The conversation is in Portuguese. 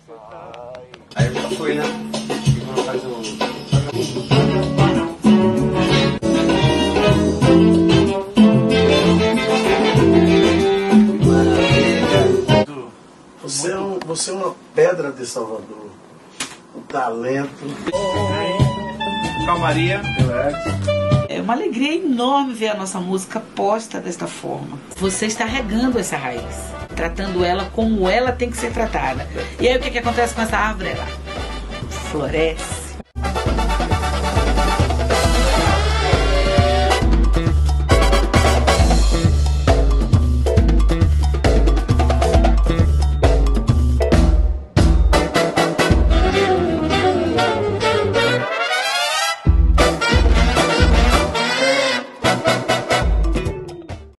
Aí já foi, né? Vamos fazer um... Você é uma pedra de Salvador, um talento. Calmaria, relax. É uma alegria enorme ver a nossa música posta desta forma. Você está regando essa raiz, tratando ela como ela tem que ser tratada. E aí o que acontece com essa árvore? Ela floresce.